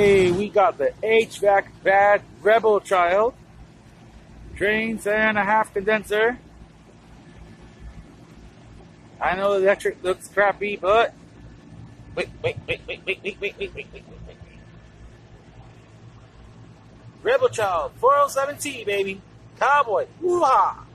Hey, we got the HVAC bad rebel child. Trane 7.5 condenser. I know the electric looks crappy, but wait. Rebel child, 407T baby. Cowboy. Woo-ha!